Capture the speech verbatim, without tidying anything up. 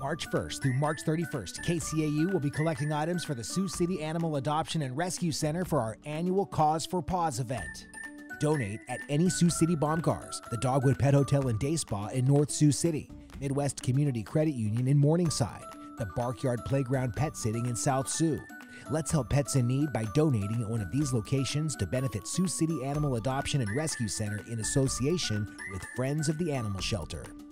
March first through March thirty-first, K C A U will be collecting items for the Sioux City Animal Adoption and Rescue Center for our annual Cause for Paws event. Donate at any Sioux City Bomb Cars, the Dogwood Pet Hotel and Day Spa in North Sioux City, Midwest Community Credit Union in Morningside, the Barkyard Playground Pet Sitting in South Sioux. Let's help pets in need by donating at one of these locations to benefit Sioux City Animal Adoption and Rescue Center in association with Friends of the Animal Shelter.